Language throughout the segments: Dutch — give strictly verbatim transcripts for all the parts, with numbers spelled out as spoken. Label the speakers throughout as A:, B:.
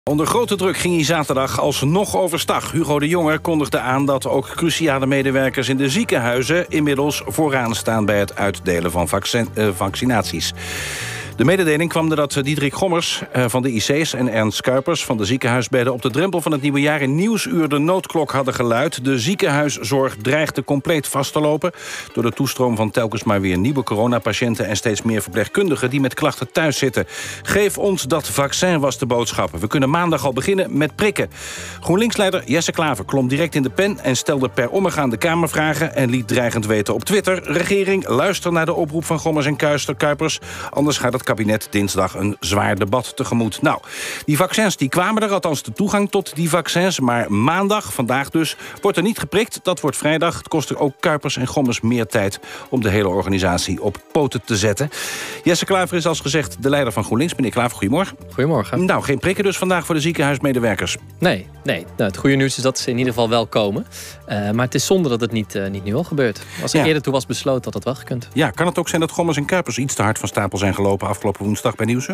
A: Onder grote druk ging hij zaterdag alsnog overstag. Hugo de Jonge kondigde aan dat ook cruciale medewerkers in de ziekenhuizen inmiddels vooraan staan bij het uitdelen van vaccin, uh, vaccinaties. De mededeling kwam nadat Diederik Gommers van de I C's en Ernst Kuipers van de ziekenhuisbedden op de drempel van het nieuwe jaar in Nieuwsuur de noodklok hadden geluid. De ziekenhuiszorg dreigde compleet vast te lopen door de toestroom van telkens maar weer nieuwe coronapatiënten en steeds meer verpleegkundigen die met klachten thuis zitten. Geef ons dat vaccin, was de boodschap. We kunnen maandag al beginnen met prikken. GroenLinks-leider Jesse Klaver klom direct in de pen en stelde per omgaande Kamervragen en liet dreigend weten op Twitter: regering, luister naar de oproep van Gommers en Kuipers, anders gaat het kabinet dinsdag een zwaar debat tegemoet. Nou, die vaccins die kwamen er, althans de toegang tot die vaccins, maar maandag, vandaag dus, wordt er niet geprikt. Dat wordt vrijdag. Het kost er ook Kuipers en Gommers meer tijd om de hele organisatie op poten te zetten. Jesse Klaver is als gezegd de leider van GroenLinks. Meneer Klaver, goedemorgen.
B: Goedemorgen.
A: Nou, geen prikken dus vandaag voor de ziekenhuismedewerkers.
B: Nee, nee. Nou, het goede nieuws is dat ze in ieder geval wel komen. Uh, maar het is zonde dat het niet, uh, niet nu al gebeurt. Als er ja. eerder toe was besloten, had het wel gekund.
A: Ja, kan het ook zijn dat Gommers en Kuipers iets te hard van stapel zijn gelopen afgelopen woensdag bij Nieuwsuur?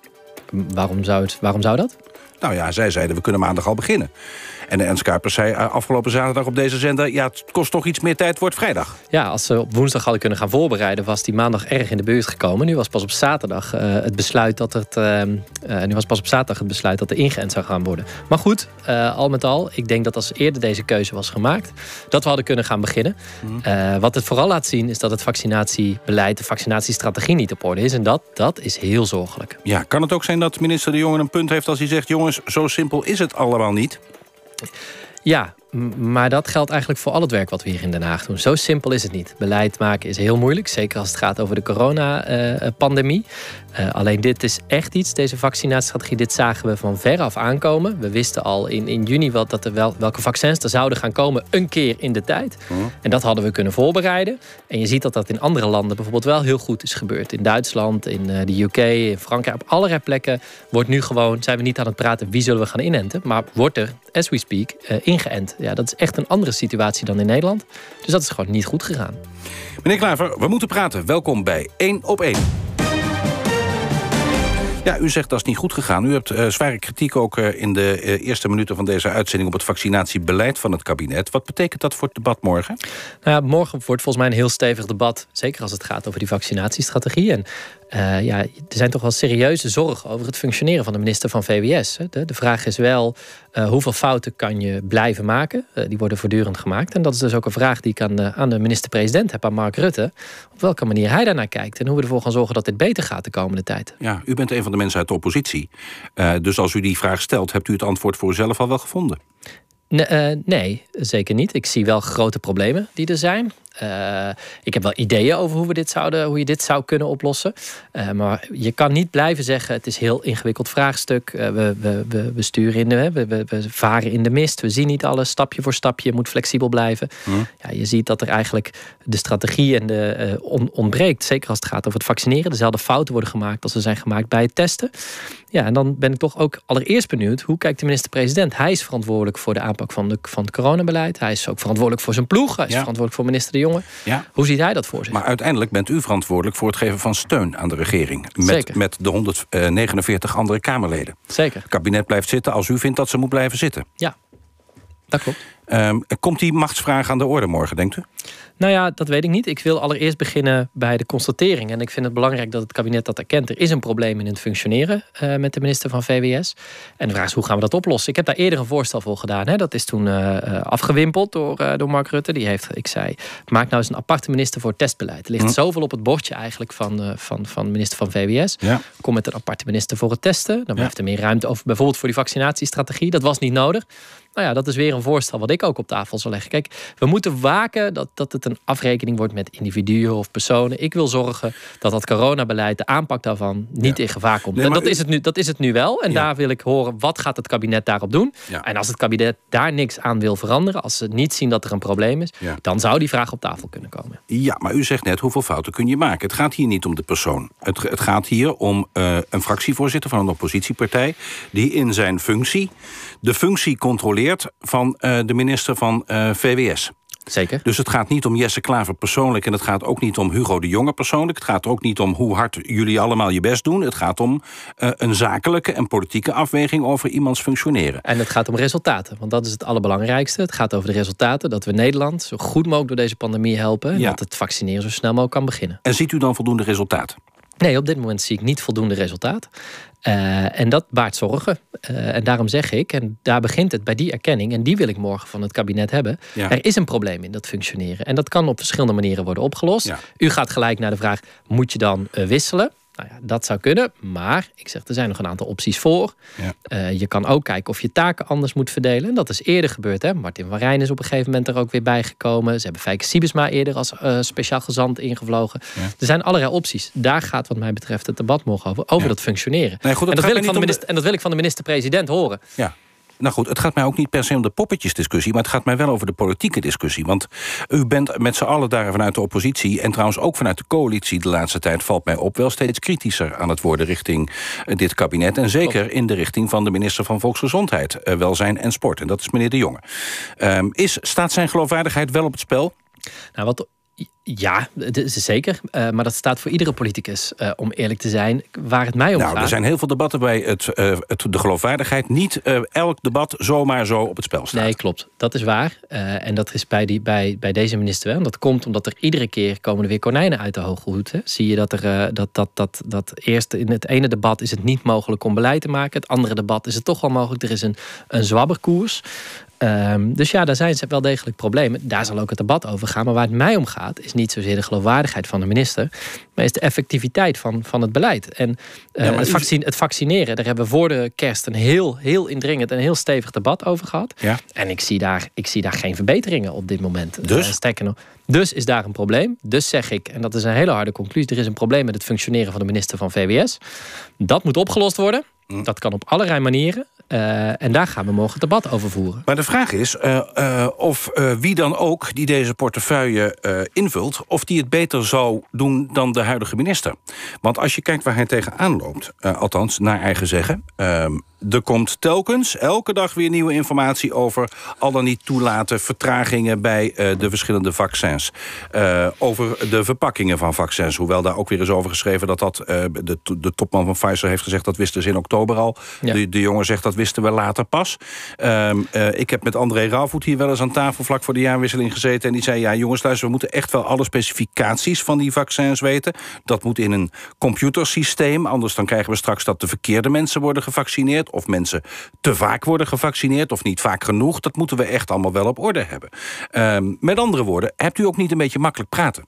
B: Waarom zou, het, waarom zou dat?
A: Nou ja, zij zeiden we kunnen maandag al beginnen. En Ernst Kuipers zei afgelopen zaterdag op deze zender: ja, het kost toch iets meer tijd, wordt vrijdag.
B: Ja, als ze op woensdag hadden kunnen gaan voorbereiden, was die maandag erg in de buurt gekomen. Nu was pas op zaterdag uh, het besluit dat het. Uh, uh, nu was pas op zaterdag het besluit dat er ingeënt zou gaan worden. Maar goed, uh, al met al, ik denk dat als eerder deze keuze was gemaakt, dat we hadden kunnen gaan beginnen. Mm. Uh, wat het vooral laat zien is dat het vaccinatiebeleid, de vaccinatiestrategie niet op orde is. En dat, dat is heel zorgelijk.
A: Ja, kan het ook zijn dat minister De Jonge een punt heeft als hij zegt: jongens, zo simpel is het allemaal niet?
B: Ja, maar dat geldt eigenlijk voor al het werk wat we hier in Den Haag doen. Zo simpel is het niet. Beleid maken is heel moeilijk, zeker als het gaat over de coronapandemie. Uh, uh, alleen dit is echt iets, deze vaccinatiestrategie, dit zagen we van ver af aankomen. We wisten al in, in juni wel dat er wel, welke vaccins er zouden gaan komen een keer in de tijd. Mm. En dat hadden we kunnen voorbereiden. En je ziet dat dat in andere landen bijvoorbeeld wel heel goed is gebeurd. In Duitsland, in uh, de U K, in Frankrijk, op allerlei plekken wordt nu gewoon, zijn we niet aan het praten wie zullen we gaan inenten, maar wordt er, as we speak, uh, ingeënt. Ja, dat is echt een andere situatie dan in Nederland. Dus dat is gewoon niet goed gegaan.
A: Meneer Klaver, we moeten praten. Welkom bij één op één. Ja, u zegt dat is niet goed gegaan. U hebt uh, zware kritiek ook uh, in de uh, eerste minuten van deze uitzending op het vaccinatiebeleid van het kabinet. Wat betekent dat voor het debat morgen?
B: Nou ja, morgen wordt volgens mij een heel stevig debat. Zeker als het gaat over die vaccinatiestrategie. En uh, ja, er zijn toch wel serieuze zorgen over het functioneren van de minister van V W S. De, de vraag is wel, uh, hoeveel fouten kan je blijven maken? Uh, die worden voortdurend gemaakt. En dat is dus ook een vraag die ik aan, uh, aan de minister-president heb, aan Mark Rutte. Op welke manier hij daarnaar kijkt. En hoe we ervoor gaan zorgen dat dit beter gaat de komende tijd.
A: Ja, u bent een van de mensen uit de oppositie. Uh, dus als u die vraag stelt, hebt u het antwoord voor uzelf al wel gevonden?
B: Nee, uh, nee, zeker niet. Ik zie wel grote problemen die er zijn. Uh, ik heb wel ideeën over hoe, we dit zouden, hoe je dit zou kunnen oplossen. Uh, maar je kan niet blijven zeggen, het is een heel ingewikkeld vraagstuk. Uh, we, we, we, we sturen in de, we, we, we varen in de mist. We zien niet alles, stapje voor stapje. Je moet flexibel blijven. Hmm. Ja, je ziet dat er eigenlijk de strategie en de, uh, on, ontbreekt. Zeker als het gaat over het vaccineren. Dezelfde fouten worden gemaakt als ze zijn gemaakt bij het testen. Ja, en dan ben ik toch ook allereerst benieuwd, hoe kijkt de minister-president? Hij is verantwoordelijk voor de aanpak van, de, van het coronabeleid. Hij is ook verantwoordelijk voor zijn ploeg. Hij is ja. verantwoordelijk voor minister De Jonge. Ja. Hoe ziet hij dat voor zich?
A: Maar uiteindelijk bent u verantwoordelijk voor het geven van steun aan de regering. Met, met de honderdnegenenveertig andere Kamerleden.
B: Zeker.
A: Het kabinet blijft zitten als u vindt dat ze moet blijven zitten.
B: Ja, dat klopt.
A: Um, komt die machtsvraag aan de orde morgen, denkt u?
B: Nou ja, dat weet ik niet. Ik wil allereerst beginnen bij de constatering. En ik vind het belangrijk dat het kabinet dat erkent. Er is een probleem in het functioneren uh, met de minister van V W S. En de vraag is, hoe gaan we dat oplossen? Ik heb daar eerder een voorstel voor gedaan. Hè. Dat is toen uh, afgewimpeld door, uh, door Mark Rutte. Die heeft, ik zei, maak nou eens een aparte minister voor testbeleid. Er ligt hm. zoveel op het bordje eigenlijk van, uh, van, van de minister van V W S. Ja. Kom met een aparte minister voor het testen. Dan blijft ja. er meer ruimte over, bijvoorbeeld voor die vaccinatiestrategie. Dat was niet nodig. Nou ja, dat is weer een voorstel wat ik ook op tafel zal leggen. Kijk, we moeten waken dat, dat het een afrekening wordt met individuen of personen. Ik wil zorgen dat dat coronabeleid, de aanpak daarvan, niet ja. in gevaar komt. Nee, en dat, u... is het nu, dat is het nu wel. En ja. daar wil ik horen, wat gaat het kabinet daarop doen? Ja. En als het kabinet daar niks aan wil veranderen, als ze niet zien dat er een probleem is, ja. dan zou die vraag op tafel kunnen komen.
A: Ja, maar u zegt net, hoeveel fouten kun je maken? Het gaat hier niet om de persoon. Het, het gaat hier om uh, een fractievoorzitter van een oppositiepartij die in zijn functie de functie controleert van uh, de minister van uh, V W S.
B: Zeker.
A: Dus het gaat niet om Jesse Klaver persoonlijk en het gaat ook niet om Hugo de Jonge persoonlijk. Het gaat ook niet om hoe hard jullie allemaal je best doen. Het gaat om uh, een zakelijke en politieke afweging over iemands functioneren.
B: En het gaat om resultaten, want dat is het allerbelangrijkste. Het gaat over de resultaten, dat we Nederland zo goed mogelijk door deze pandemie helpen. En ja. dat het vaccineren zo snel mogelijk kan beginnen.
A: En ziet u dan voldoende resultaat?
B: Nee, op dit moment zie ik niet voldoende resultaat. Uh, en dat baart zorgen. Uh, en daarom zeg ik, en daar begint het bij die erkenning, en die wil ik morgen van het kabinet hebben. Ja. Er is een probleem in dat functioneren. En dat kan op verschillende manieren worden opgelost. Ja. U gaat gelijk naar de vraag, moet je dan uh, wisselen? Nou ja, dat zou kunnen, maar ik zeg, er zijn nog een aantal opties voor. Ja. Uh, je kan ook kijken of je taken anders moet verdelen. En dat is eerder gebeurd. Hè? Martin van Rijn is op een gegeven moment er ook weer bij gekomen. Ze hebben Fijke Siebesma eerder als uh, speciaal gezant ingevlogen. Ja. Er zijn allerlei opties. Daar gaat wat mij betreft het debat morgen over. Over ja. dat functioneren. Nee, goed, dat en, dat wil ik van de minister, de... en dat wil ik van de minister-president horen.
A: Ja. Nou goed, het gaat mij ook niet per se om de poppetjesdiscussie, maar het gaat mij wel over de politieke discussie. Want u bent met z'n allen daar vanuit de oppositie en trouwens ook vanuit de coalitie de laatste tijd, valt mij op, wel steeds kritischer aan het worden richting dit kabinet. En zeker in de richting van de minister van Volksgezondheid, Welzijn en Sport. En dat is meneer De Jonge. Um, is, staat zijn geloofwaardigheid wel op het spel?
B: Nou, wat... Ja, dat is zeker. Uh, maar dat staat voor iedere politicus, uh, om eerlijk te zijn, waar het mij om
A: nou,
B: gaat.
A: Er zijn heel veel debatten bij het, uh, het, de geloofwaardigheid. Niet uh, elk debat zomaar zo op het spel staat.
B: Nee, klopt. Dat is waar. Uh, en dat is bij, die, bij, bij deze minister wel. En dat komt omdat er iedere keer komen er weer konijnen uit de hoge hoed. Hè. Zie je dat er uh, dat, dat, dat, dat eerst in het ene debat is het niet mogelijk om beleid te maken. Het andere debat is het toch wel mogelijk. Er is een, een zwabberkoers. Um, dus ja, daar zijn ze wel degelijk problemen. Daar zal ook het debat over gaan. Maar waar het mij om gaat, is niet zozeer de geloofwaardigheid van de minister, maar is de effectiviteit van, van het beleid. En uh, ja, het, vaccin, het vaccineren, daar hebben we voor de kerst een heel, heel indringend en heel stevig debat over gehad. Ja. En ik zie, daar, ik zie daar geen verbeteringen op dit moment.
A: Dus?
B: Uh, sterker nog, dus is daar een probleem. Dus zeg ik, en dat is een hele harde conclusie, er is een probleem met het functioneren van de minister van V W S. Dat moet opgelost worden. Hm. Dat kan op allerlei manieren. Uh, en daar gaan we morgen het debat over voeren.
A: Maar de vraag is uh, uh, of uh, wie dan ook die deze portefeuille uh, invult, of die het beter zou doen dan de huidige minister. Want als je kijkt waar hij tegenaan loopt, uh, althans naar eigen zeggen, uh, er komt telkens elke dag weer nieuwe informatie over al dan niet toelaten, vertragingen bij uh, de verschillende vaccins. Uh, over de verpakkingen van vaccins. Hoewel daar ook weer is over geschreven dat dat uh, de, de topman van Pfizer heeft gezegd dat wisten ze in oktober al. Ja. De, de jongen zegt dat wisten we later pas. Uh, uh, ik heb met André Rauwvoet hier wel eens aan tafel vlak voor de jaarwisseling gezeten en die zei, ja jongens, luister, we moeten echt wel alle specificaties van die vaccins weten. Dat moet in een computersysteem, anders dan krijgen we straks dat de verkeerde mensen worden gevaccineerd of mensen te vaak worden gevaccineerd of niet vaak genoeg. Dat moeten we echt allemaal wel op orde hebben. Uh, met andere woorden, hebt u ook niet een beetje makkelijk praten?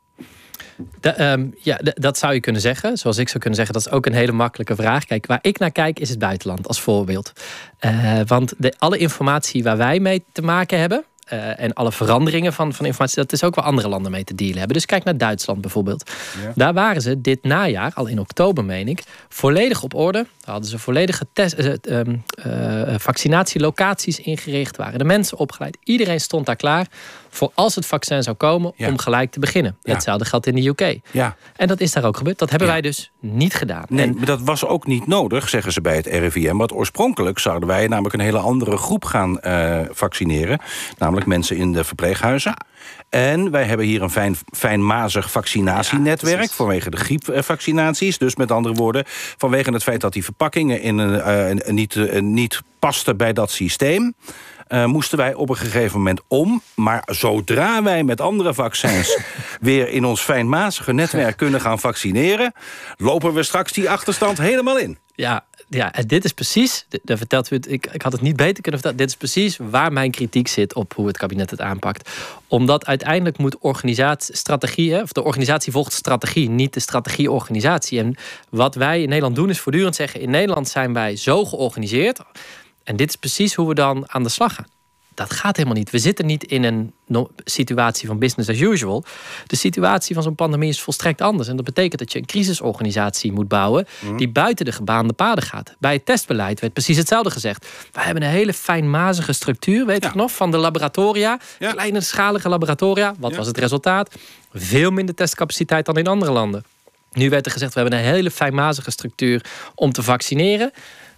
B: De, um, ja, de, dat zou je kunnen zeggen. Zoals ik zou kunnen zeggen, dat is ook een hele makkelijke vraag. Kijk, waar ik naar kijk is het buitenland als voorbeeld. Uh, want de, alle informatie waar wij mee te maken hebben, Uh, en alle veranderingen van, van informatie, dat is ook waar andere landen mee te dealen hebben. Dus kijk naar Duitsland bijvoorbeeld. Ja. Daar waren ze dit najaar, al in oktober meen ik, volledig op orde. Daar hadden ze volledige test, uh, uh, uh, vaccinatielocaties ingericht, waren de mensen opgeleid. Iedereen stond daar klaar voor als het vaccin zou komen, ja, om gelijk te beginnen. Ja. Hetzelfde geldt in de U K. Ja. En dat is daar ook gebeurd. Dat hebben ja. wij dus niet gedaan.
A: Nee,
B: en
A: maar dat was ook niet nodig, zeggen ze bij het R I V M. Want oorspronkelijk zouden wij namelijk een hele andere groep gaan uh, vaccineren. Namelijk mensen in de verpleeghuizen. Ja. En wij hebben hier een fijn, fijnmazig vaccinatienetwerk, ja, vanwege de griepvaccinaties. Dus met andere woorden, vanwege het feit dat die verpakkingen in een, uh, niet, uh, niet pasten bij dat systeem, Uh, moesten wij op een gegeven moment om. Maar zodra wij met andere vaccins weer in ons fijnmazige netwerk kunnen gaan vaccineren, lopen we straks die achterstand helemaal in.
B: Ja, ja, en dit is precies, daar vertelt u het, ik, ik had het niet beter kunnen vertellen, dit is precies waar mijn kritiek zit op hoe het kabinet het aanpakt. Omdat uiteindelijk moet organisatiestrategie, of de organisatie volgt strategie, niet de strategieorganisatie. En wat wij in Nederland doen is voortdurend zeggen, in Nederland zijn wij zo georganiseerd. En dit is precies hoe we dan aan de slag gaan. Dat gaat helemaal niet. We zitten niet in een no- situatie van business as usual. De situatie van zo'n pandemie is volstrekt anders. En dat betekent dat je een crisisorganisatie moet bouwen mm. die buiten de gebaande paden gaat. Bij het testbeleid werd precies hetzelfde gezegd. We hebben een hele fijnmazige structuur, weet je ja. nog, van de laboratoria. Ja. Kleine schalige laboratoria. Wat ja. was het resultaat? Veel minder testcapaciteit dan in andere landen. Nu werd er gezegd, we hebben een hele fijnmazige structuur om te vaccineren.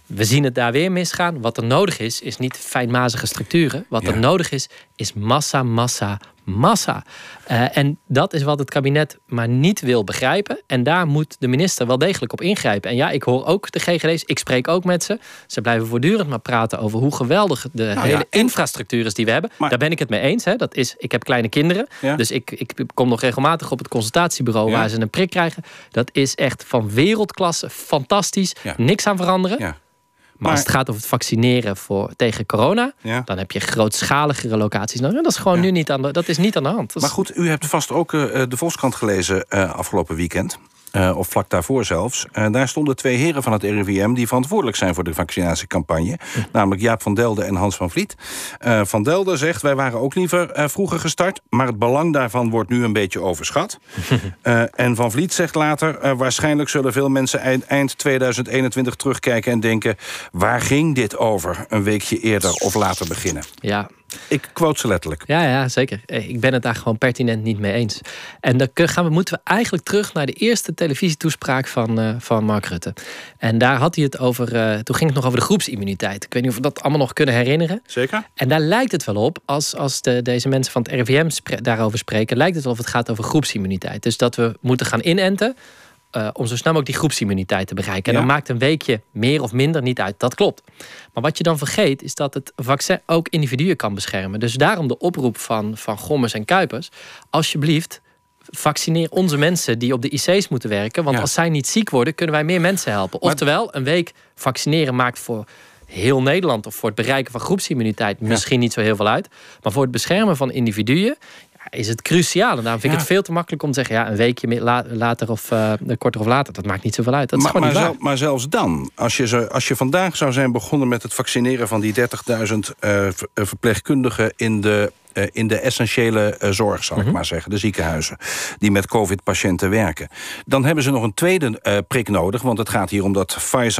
B: We zien het daar weer misgaan. Wat er nodig is, is niet fijnmazige structuren. Wat ja. er nodig is, is massa, massa, massa. Uh, en dat is wat het kabinet maar niet wil begrijpen. En daar moet de minister wel degelijk op ingrijpen. En ja, ik hoor ook de G G D's. Ik spreek ook met ze. Ze blijven voortdurend maar praten over hoe geweldig de nou hele ja, en... infrastructuur is die we hebben. Maar... Daar ben ik het mee eens. Hè. Dat is, ik heb kleine kinderen. Ja. Dus ik, ik kom nog regelmatig op het consultatiebureau ja. waar ze een prik krijgen. Dat is echt van wereldklasse. Fantastisch. Ja. Niks aan veranderen. Ja. Maar, maar als het gaat over het vaccineren voor, tegen corona... Ja. dan heb je grootschaligere locaties. Nou, dat is gewoon ja. nu niet aan de, dat is niet aan de hand.
A: Maar goed, u hebt vast ook uh, de Volkskrant gelezen uh, afgelopen weekend. Uh, of vlak daarvoor zelfs. Uh, daar stonden twee heren van het R I V M... die verantwoordelijk zijn voor de vaccinatiecampagne. Hm. Namelijk Jaap van Delden en Hans van Vliet. Uh, van Delden zegt, wij waren ook liever uh, vroeger gestart... maar het belang daarvan wordt nu een beetje overschat. uh, en Van Vliet zegt later... Uh, waarschijnlijk zullen veel mensen eind, eind tweeduizend eenentwintig terugkijken en denken... waar ging dit over? Een weekje eerder of later beginnen.
B: Ja.
A: Ik quote ze letterlijk.
B: Ja, ja, zeker. Ik ben het daar gewoon pertinent niet mee eens. En dan gaan we, moeten we eigenlijk terug naar de eerste televisietoespraak van, uh, van Mark Rutte. En daar had hij het over, uh, toen ging het nog over de groepsimmuniteit. Ik weet niet of we dat allemaal nog kunnen herinneren.
A: Zeker.
B: En daar lijkt het wel op, als, als de, deze mensen van het R I V M spre- daarover spreken... lijkt het wel of het gaat over groepsimmuniteit. Dus dat we moeten gaan inenten... Uh, om zo snel mogelijk die groepsimmuniteit te bereiken. En ja. dan maakt een weekje meer of minder niet uit. Dat klopt. Maar wat je dan vergeet, is dat het vaccin ook individuen kan beschermen. Dus daarom de oproep van, van Gommers en Kuipers. Alsjeblieft, vaccineer onze mensen die op de I C's moeten werken. Want ja. als zij niet ziek worden, kunnen wij meer mensen helpen. Oftewel, een week vaccineren maakt voor heel Nederland... of voor het bereiken van groepsimmuniteit misschien ja. niet zo heel veel uit. Maar voor het beschermen van individuen... is het cruciaal. En daarom vind ik ja. het veel te makkelijk om te zeggen... ja, een weekje later of uh, korter of later, dat maakt niet zoveel uit. Dat is
A: maar,
B: gewoon
A: maar,
B: niet waar.
A: Zel, maar zelfs dan, als je, zo, als je vandaag zou zijn begonnen... met het vaccineren van die dertigduizend uh, verpleegkundigen... in de Uh, in de essentiële uh, zorg, zal mm-hmm. ik maar zeggen, de ziekenhuizen... die met covid-patiënten werken. Dan hebben ze nog een tweede uh, prik nodig... want het gaat hier om dat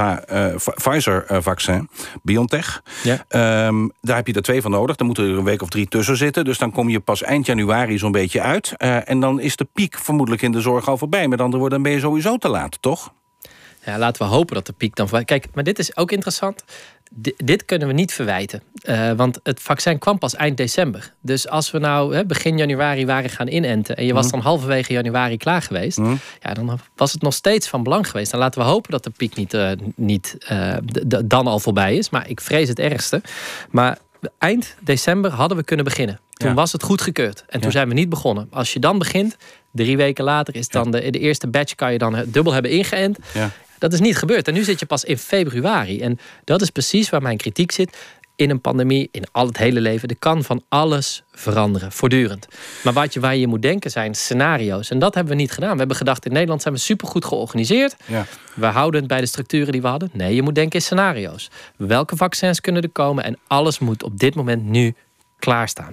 A: Pfizer-vaccin, uh, BioNTech. Ja. Um, daar heb je er twee van nodig. Dan moeten er een week of drie tussen zitten. Dus dan kom je pas eind januari zo'n beetje uit. Uh, en dan is de piek vermoedelijk in de zorg al voorbij. Met andere woorden, dan ben je sowieso te laat, toch?
B: Ja, laten we hopen dat de piek dan... Kijk, maar dit is ook interessant... D- dit kunnen we niet verwijten. Uh, want het vaccin kwam pas eind december. Dus als we nou he, begin januari waren gaan inenten... en je was dan halverwege januari klaar geweest... Mm. ja, dan was het nog steeds van belang geweest. Dan laten we hopen dat de piek niet, uh, niet uh, d- d- dan al voorbij is. Maar ik vrees het ergste. Maar eind december hadden we kunnen beginnen. Toen ja. was het goedgekeurd. En toen ja. zijn we niet begonnen. Als je dan begint, drie weken later... is dan ja. de, de eerste batch kan je dan dubbel hebben ingeënt... Ja. Dat is niet gebeurd. En nu zit je pas in februari. En dat is precies waar mijn kritiek zit. In een pandemie, in al het hele leven. Er kan van alles veranderen, voortdurend. Maar wat je, waar je moet denken zijn scenario's. En dat hebben we niet gedaan. We hebben gedacht, in Nederland zijn we supergoed georganiseerd. Ja. We houden het bij de structuren die we hadden. Nee, je moet denken in scenario's. Welke vaccins kunnen er komen? En alles moet op dit moment nu klaarstaan.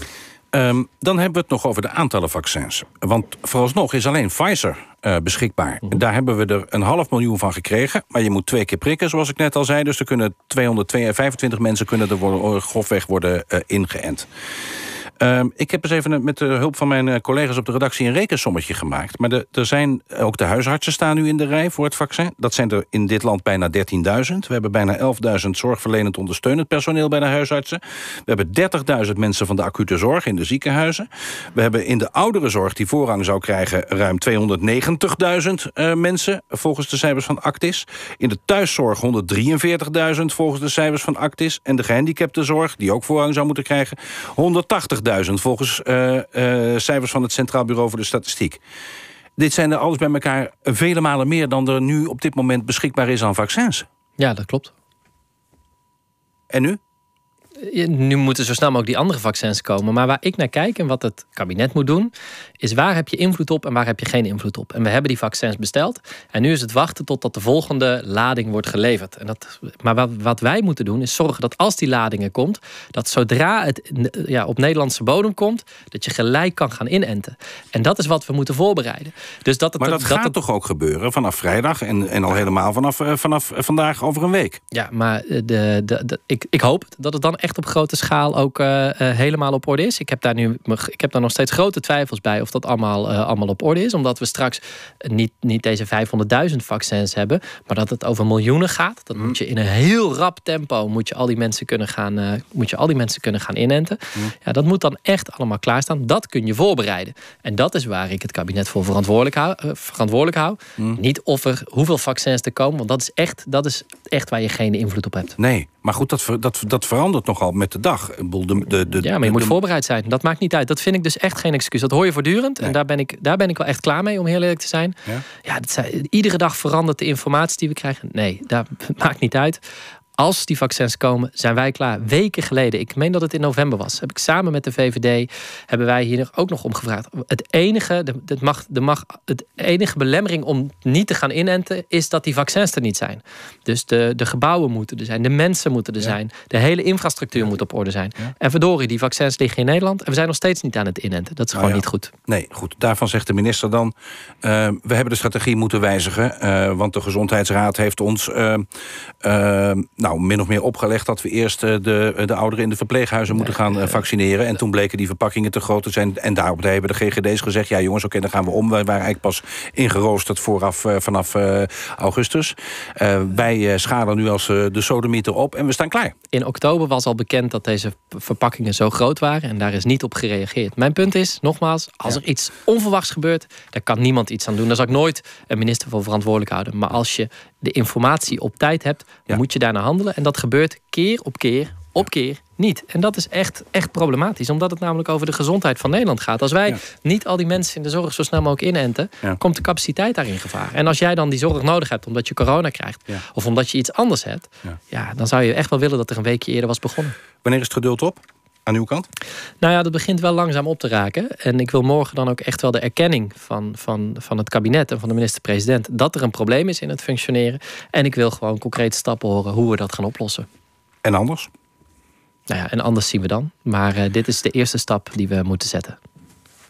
A: Um, dan hebben we het nog over de aantallen vaccins. Want vooralsnog is alleen Pfizer uh, beschikbaar. Mm-hmm. Daar hebben we er een half miljoen van gekregen. Maar je moet twee keer prikken, zoals ik net al zei. Dus er kunnen tweehonderdvijfentwintig mensen kunnen er worden, grofweg worden uh, ingeënt. Um, ik heb eens even met de hulp van mijn collega's op de redactie een rekensommetje gemaakt. Maar de, er zijn ook de huisartsen staan nu in de rij voor het vaccin. Dat zijn er in dit land bijna dertienduizend. We hebben bijna elfduizend zorgverlenend ondersteunend personeel bij de huisartsen. We hebben dertigduizend mensen van de acute zorg in de ziekenhuizen. We hebben in de ouderenzorg die voorrang zou krijgen ruim tweehonderdnegentigduizend uh, mensen volgens de cijfers van Actis. In de thuiszorg honderddrieënveertigduizend volgens de cijfers van Actis. En de gehandicaptenzorg, die ook voorrang zou moeten krijgen, honderdtachtigduizend volgens uh, uh, cijfers van het Centraal Bureau voor de Statistiek. Dit zijn er alles bij elkaar vele malen meer dan er nu op dit moment beschikbaar is aan vaccins.
B: Ja, dat klopt.
A: En nu?
B: Nu moeten zo snel mogelijk die andere vaccins komen. Maar waar ik naar kijk en wat het kabinet moet doen, is waar heb je invloed op en waar heb je geen invloed op. En we hebben die vaccins besteld. En nu is het wachten totdat de volgende lading wordt geleverd. En dat, maar wat, wat wij moeten doen is zorgen dat als die ladingen komt, dat zodra het ja, op Nederlandse bodem komt, dat je gelijk kan gaan inenten. En dat is wat we moeten voorbereiden. Dus dat het,
A: maar dat,
B: dat
A: gaat
B: het,
A: toch ook gebeuren vanaf vrijdag en, en al helemaal vanaf, vanaf vandaag over een week?
B: Ja, maar de, de, de, ik, ik hoop dat het dan echt echt op grote schaal ook uh, uh, helemaal op orde is. Ik heb daar nu ik heb daar nog steeds grote twijfels bij of dat allemaal, uh, allemaal op orde is. Omdat we straks niet, niet deze vijfhonderdduizend vaccins hebben, maar dat het over miljoenen gaat. Dan mm. moet je in een heel rap tempo moet je al die mensen kunnen gaan, uh, moet je al die mensen kunnen gaan inenten. Mm. Ja, dat moet dan echt allemaal klaarstaan. Dat kun je voorbereiden. En dat is waar ik het kabinet voor verantwoordelijk hou. Uh, verantwoordelijk hou. Mm. Niet of er hoeveel vaccins er komen, want dat is echt, dat is echt waar je geen invloed op hebt.
A: Nee, maar goed, dat, dat, dat verandert nogal met de dag. De, de, de,
B: ja, maar je moet
A: de,
B: voorbereid zijn. Dat maakt niet uit. Dat vind ik dus echt geen excuus. Dat hoor je voortdurend. Nee. En daar ben, ik, daar ben ik wel echt klaar mee, om heel eerlijk te zijn. Ja, ja dat zijn, iedere dag verandert de informatie die we krijgen. Nee, dat maakt niet uit. Als die vaccins komen, zijn wij klaar. Weken geleden, ik meen dat het in november was, heb ik samen met de V V D, hebben wij hier ook nog om gevraagd. Het enige, de, de mag, de mag, het enige belemmering om niet te gaan inenten, is dat die vaccins er niet zijn. Dus de, de gebouwen moeten er zijn, de mensen moeten er ja. zijn, de hele infrastructuur ja. moet op orde zijn. Ja. En verdorie, die vaccins liggen in Nederland en we zijn nog steeds niet aan het inenten. Dat is nou gewoon ja. niet goed.
A: Nee, goed. Daarvan zegt de minister dan, uh, we hebben de strategie moeten wijzigen, uh, want de Gezondheidsraad heeft ons uh, uh, nou, min of meer opgelegd dat we eerst de, de ouderen in de verpleeghuizen moeten gaan uh, vaccineren. En toen bleken die verpakkingen te groot te zijn. En daarop hebben de G G D's gezegd, ja jongens, oké, okay, dan gaan we om. Wij waren eigenlijk pas ingeroosterd vooraf uh, vanaf uh, augustus. Uh, wij uh, schalen nu als uh, de sodemieter op en we staan klaar.
B: In oktober was al bekend dat deze verpakkingen zo groot waren en daar is niet op gereageerd. Mijn punt is, nogmaals, als ja. er iets onverwachts gebeurt, daar kan niemand iets aan doen. Daar zal ik nooit een minister voor verantwoordelijk houden. Maar als je de informatie op tijd hebt, ja. moet je daarna handelen. En dat gebeurt keer op keer op keer niet. En dat is echt, echt problematisch, omdat het namelijk over de gezondheid van Nederland gaat. Als wij ja. niet al die mensen in de zorg zo snel mogelijk inenten, ja. komt de capaciteit daarin gevaar. En als jij dan die zorg nodig hebt omdat je corona krijgt, ja. of omdat je iets anders hebt, ja. Ja, dan zou je echt wel willen dat er een weekje eerder was begonnen.
A: Wanneer is het geduld op? Aan uw kant?
B: Nou ja, dat begint wel langzaam op te raken. En ik wil morgen dan ook echt wel de erkenning van, van, van het kabinet en van de minister-president dat er een probleem is in het functioneren. En ik wil gewoon concrete stappen horen hoe we dat gaan oplossen.
A: En anders?
B: Nou ja, en anders zien we dan. Maar uh, dit is de eerste stap die we moeten zetten.